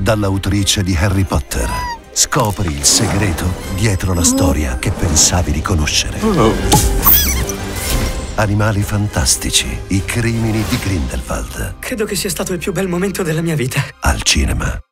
dall'autrice di Harry Potter. Scopri il segreto dietro la storia che pensavi di conoscere. Animali fantastici, i crimini di Grindelwald. Credo che sia stato il più bel momento della mia vita. Al cinema.